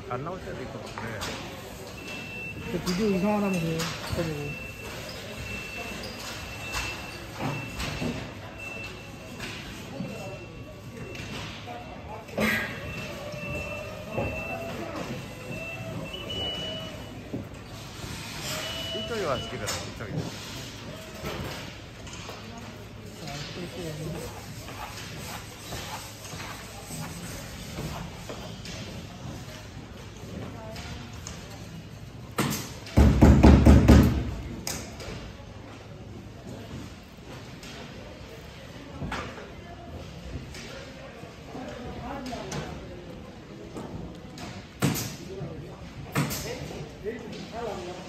안 나올 때도 있고 그래. 비디오 이상하다면서요. 그래가지고. 이쪽에 와서 기다려. 이쪽에. 네.